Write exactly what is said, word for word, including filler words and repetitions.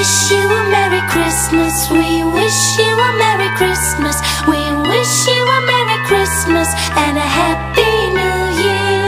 wish you a Merry Christmas. We wish you a Merry Christmas. We wish you a Merry Christmas and a Happy